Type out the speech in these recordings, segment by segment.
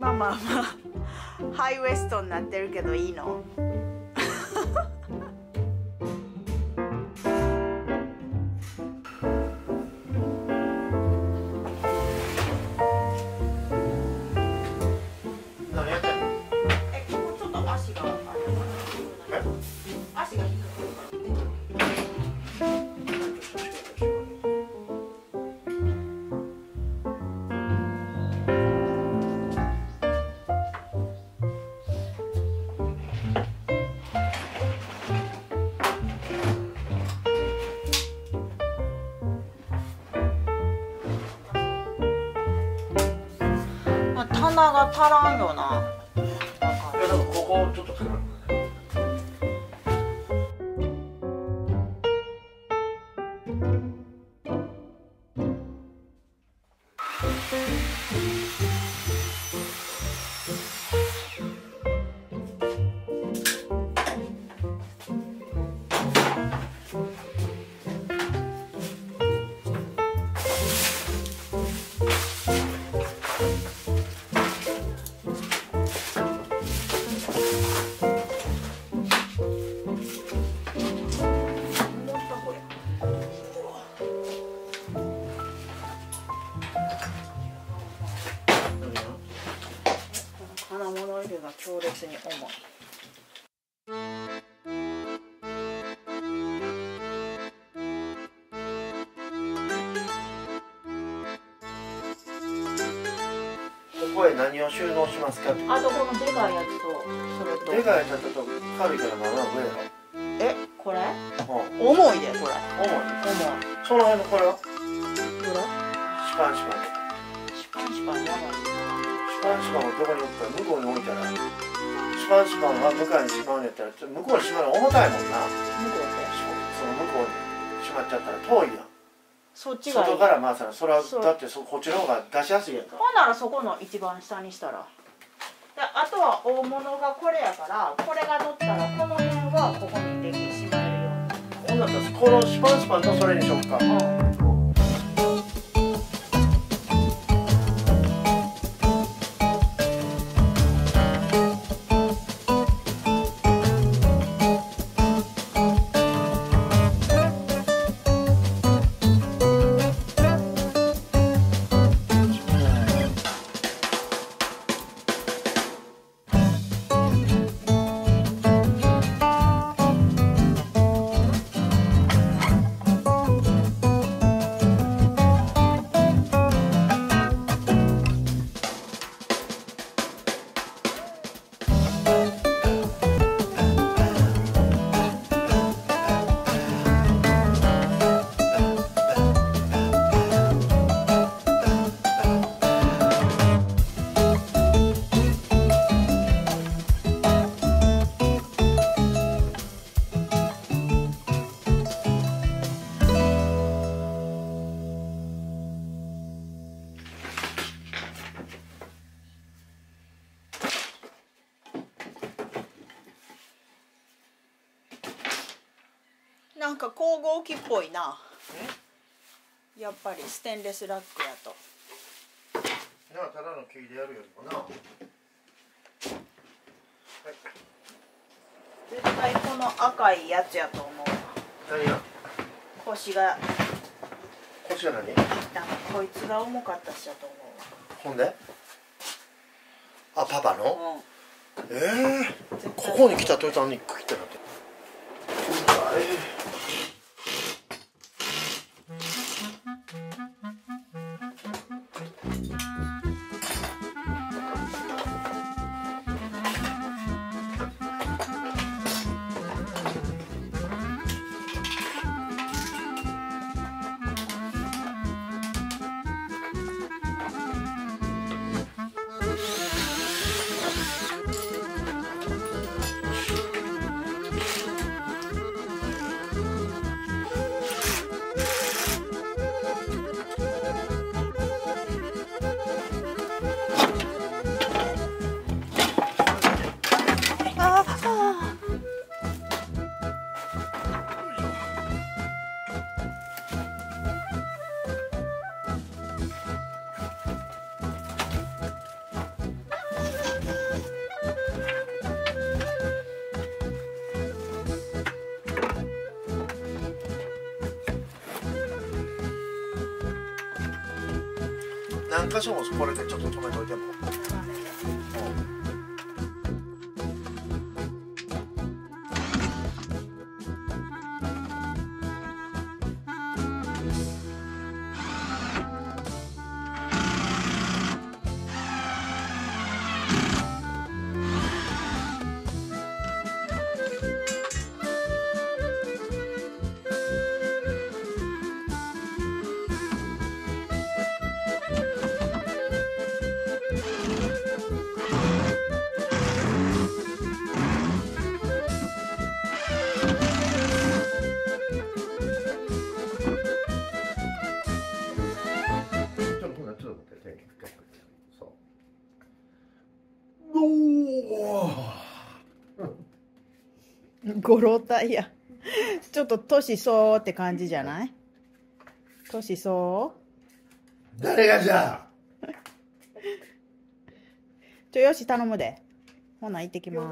まあまあまあハイウエストになってるけどいいの？ 何やってんの？ ここちょっと足があるから。足が引っかかるから。棚が足らんよな。 だからここちょっと作る。 金物入れが強烈に重い。 ここへ何を収納しますか？ あとこのでかいやつとそれと。 でかいやつだと軽いからまだ上やろ。 これ？ うん。 重いでこれ。 重い。 重い。 その辺のこれは？ これ？ シパンシパン。 シパンシパンやばいな。 シパンシパンはどこに置くか、向こうに置いたら。シパンシパンは向かいにしまうんやったら、向こうにしまうの重たいもんな。 向こうで。 その向こうにしまっちゃったら遠いやん。 そっちがいい。 外から回したら、それはだってこっちの方が出しやすいやんか。 ほんならそこの一番下にしたら。であとは大物がこれやから、これが乗ったらこの辺はここにできしまえるように。 ほんならこのシパンシパンとそれにしよっか。 なんか工具機っぽいな。やっぱりステンレスラックやと。 なあ、ただの木でやるよりもな。はい、 絶対この赤いやつやと思う。 何や？ 腰が腰が何？ こいつが重かったしやと思ほんで？あ、パパの？ う。 ここに来た途端にクキってなって。 何箇所もこれでちょっと止めといても。 ご老体や。ちょっと年相応って感じじゃない？年相応？ 誰がじゃあ。 よし頼むで。ほな行ってきます。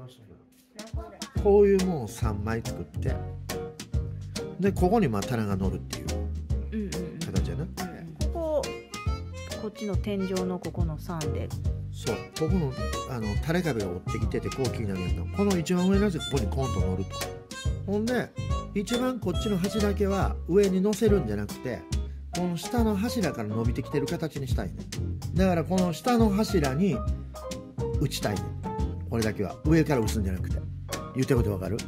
こういうもんを3枚作って、でここにまあ棚が乗るっていう形やな。 こっちの天井のここの3で。 そう、ここの垂れ壁が折ってきててこう気になるやつのこの一番上のやつここにコンと乗ると。ほんで一番こっちの端だけは上に乗せるんじゃなくて、この下の柱から伸びてきてる形にしたいね。だからこの下の柱に打ちたいね。これだけは上から打つんじゃなくて。言ってることわかる？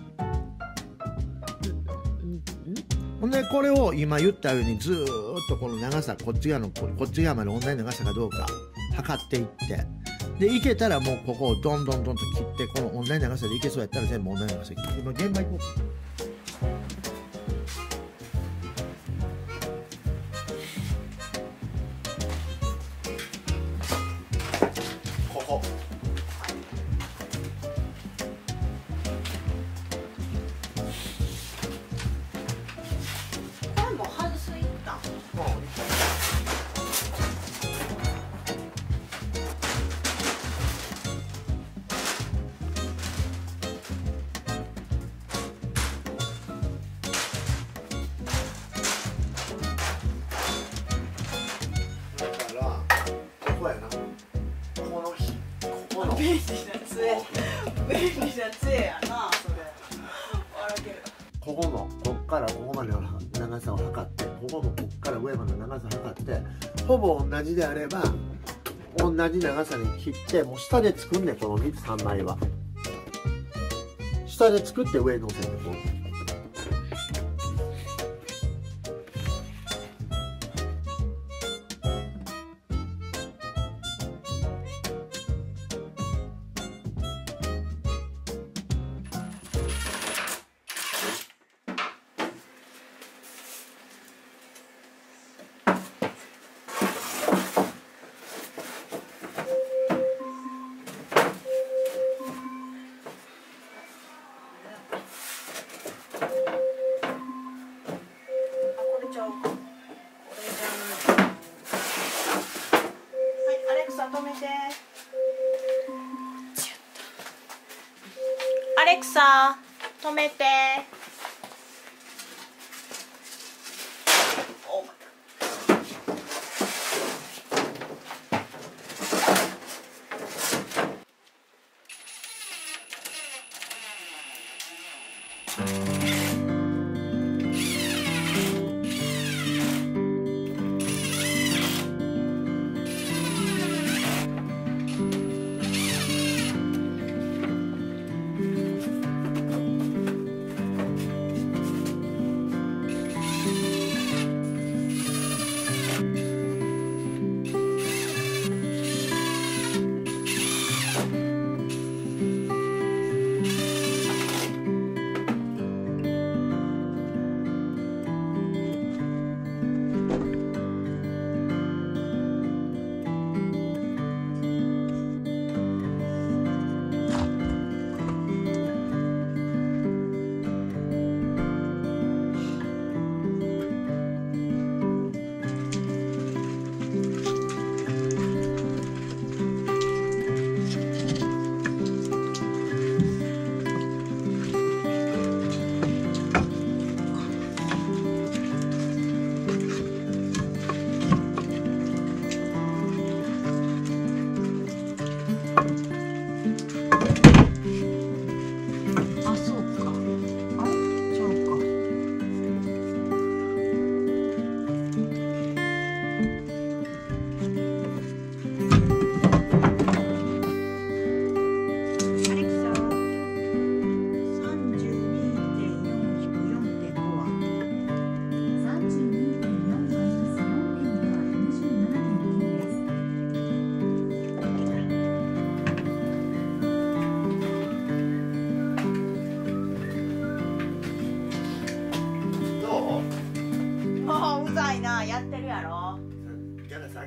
ほんでこれを今言ったようにずーっとこの長さこっち側まで同じ長さかどうか測っていって、でいけたらもうここをどんどんと切って、この同じ長さでいけそうやったら全部同じ長さで切って、今現場行こうか。ここもう外すいった。便利な杖やな、それ。笑ける。 ここのこっからここまでの長さを測って、ここのこっから上までの長さを測って、ほぼ同じであれば同じ長さに切って、もう下で作んねん。この3枚は下で作って上に乗せてこう。 アレクサ、止めて。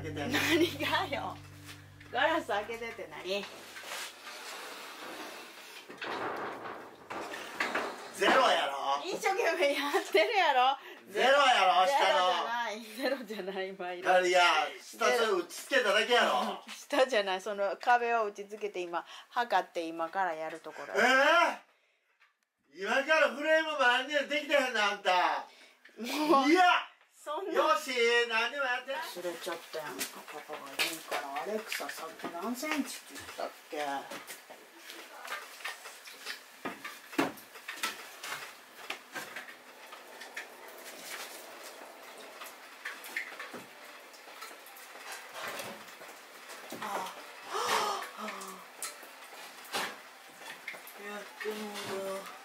けて。 何がよ。ガラス開けてって何？ ゼロやろ。 一生懸命やってるやろ。 ゼロやろ、 ゼロじゃない、今いや、下それ打ち付けただけやろ。 下じゃない、その壁を打ち付けて今測って今からやるところ。 今からフレームマンネルできてへんな、あんた。 もういや、 そんなよし、何でもやって。 忘れちゃったやんか。パパが言うからアレクサさっき何センチって言ったっけ？やってもうだ。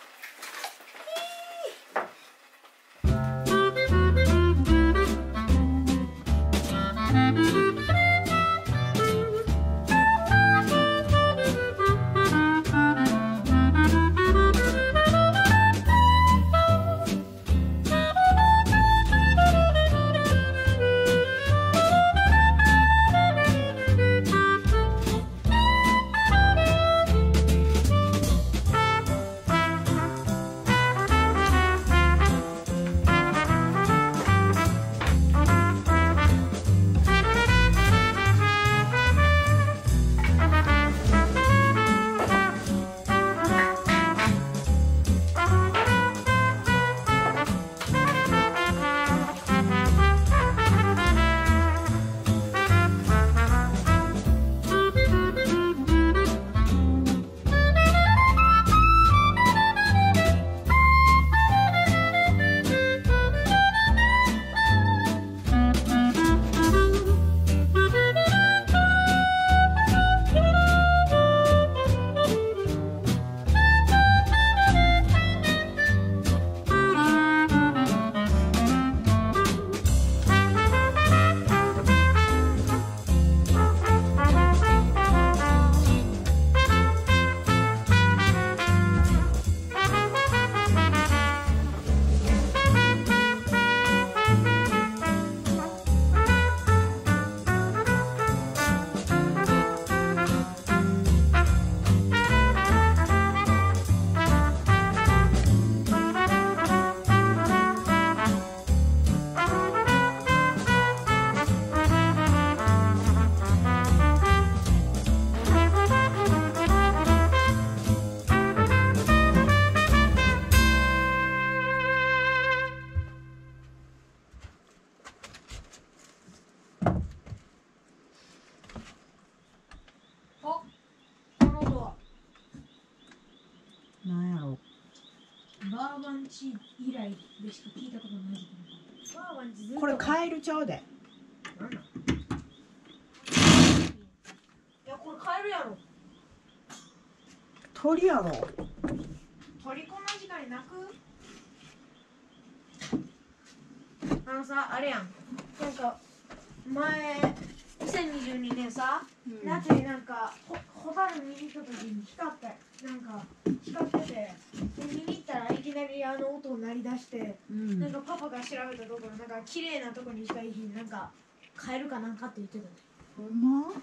バーバンチ以来でしか聞いたことないけど、バーバンチこれカエルちゃうで。 いやこれカエルやろ。 鳥やろ。 鳥こんな時間に鳴く？あのさ、あれやん。なんか前2022年さ、夏になんかホタル見に行った時に光ったなんか光ってて、で見に行ったらいきなりあの音鳴り出して、なんかパパが調べたところなんか綺麗なとこにしかいひんなんかカエルかなんかって言ってたね。 ほんま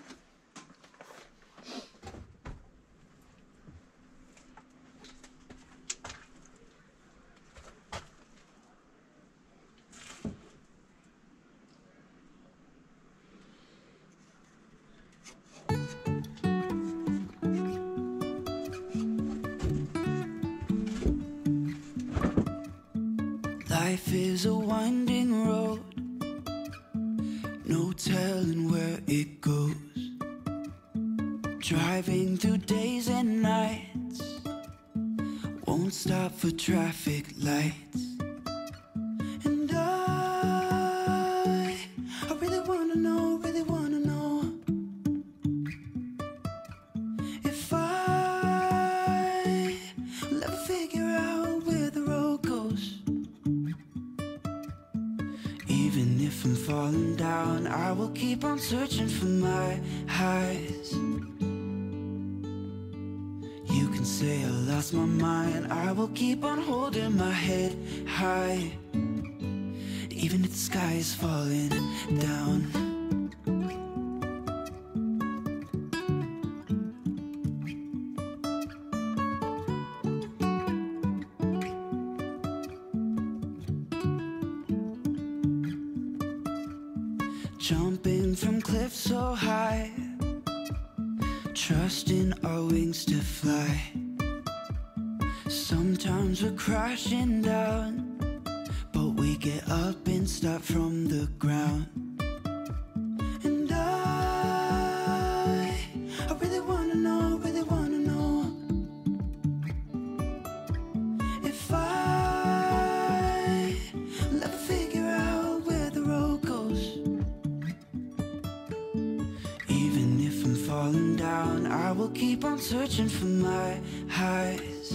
Life is a winding road, no telling where it goes. Driving through days and nights, won't stop for traffic lights. And I really wanna know, if I will ever figure out where the road goes. Even if I'm falling down, I will keep on searching for my highs. You can say I lost my mind, I will keep on holding my head high. Even if the sky is falling down. jumping from cliffs so high, trusting our wings to fly. Sometimes we're crashing down, but we get up and start from the ground. And I really wanna know, if I will ever figure out where the road goes. Even if I'm falling down, I will keep on searching for my highs.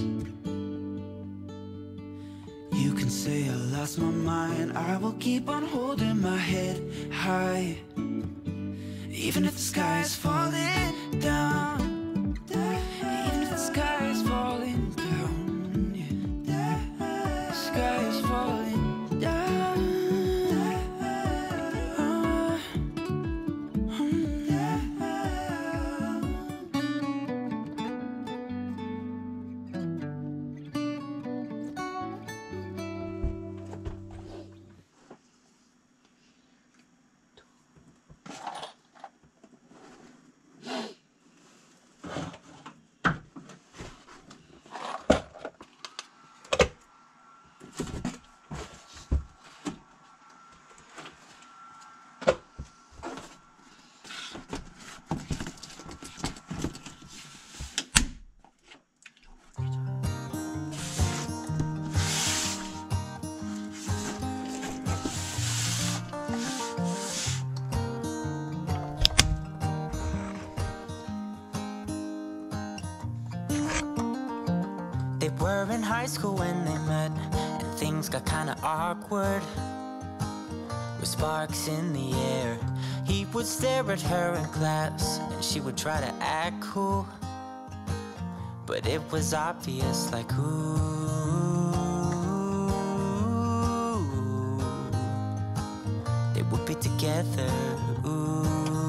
You can say I lost my mind, I will keep on holding my head high. Even if the sky is falling down, even if the sky is falling down, yeah. The sky is falling down. They were in high school when they met, and things got kinda awkward. With sparks in the air, he would stare at her in class, and she would try to act cool. But it was obvious, like, ooh, they would be together, ooh.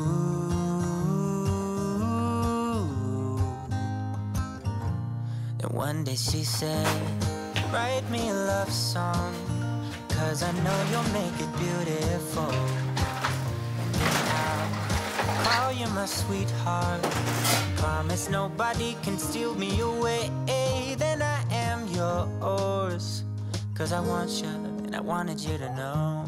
And one day she said, write me a love song, 'cause I know you'll make it beautiful. And then I'll call you my sweetheart, promise nobody can steal me away. Then I am yours, 'cause I want you and I wanted you to know.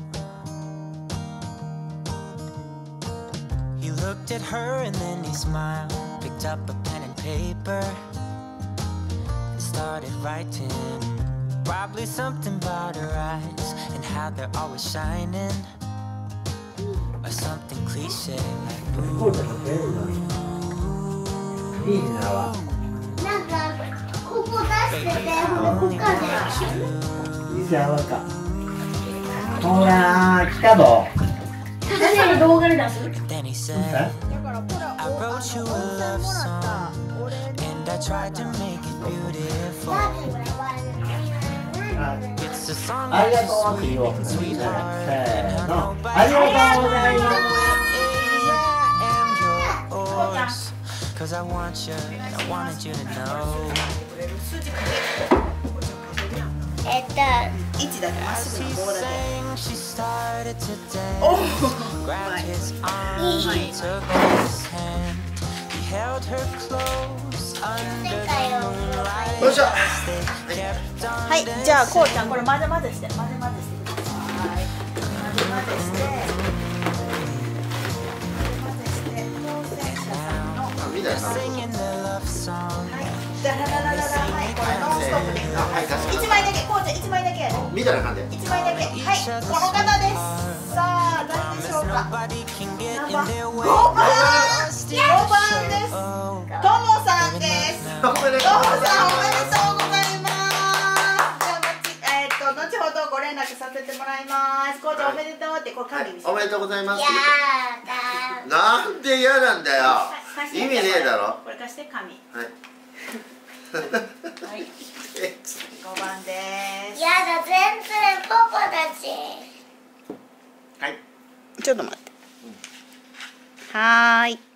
He looked at her and then he smiled, picked up a pen and paper, started writing. Probably something about her eyes and how they're always shining, or something cliche like ooh. いいなわ。 なんかここ出してて、ここかで。 いいじゃん、わか。ほら、来たぞ。 誰動画で出す？ Then he said, だからこれ I wrote you a love song and I tried to make it beautiful. It's a song あり that's がとうって言おう。 sweetheart せ and ー how の。 nobody ありがとうございます。 I am yours, 'cause I want you and I wanted you to know. 位置だけまっ As すぐ he の棒だけ sang, she started to dance. Grabbed his arm and took his hand. He held her close under the moonlight よいしょ。 as they kept on はい、じゃあこうちゃんこれ混ぜ混ぜして混ぜ混ぜしてください。混ぜ混ぜして当選者さんのみたいな。 singing the love song. ダラララララ、はい、これノンストップでいいの。一枚だけ、こうちゃん一枚だけ。 みたいな感じ。 一枚だけ。はい、この方です。さあ、誰でしょうか。 Nobody can get 5 in their way. 番。5番です。 Oh, ともさんです。 おめでとうともさんおめでとうございます。じゃあ後ほどご連絡させてもらいます。こうちゃんおめでとうってこれ鍵見せて。 おめでとうございます。 やだ。 なんで嫌なんだよ。 貸して意味ねえだろ。 これ貸して紙。 はい。 はい。5番です。 やだ、全然パパだし。 はい。 ちょっと待って。はーい。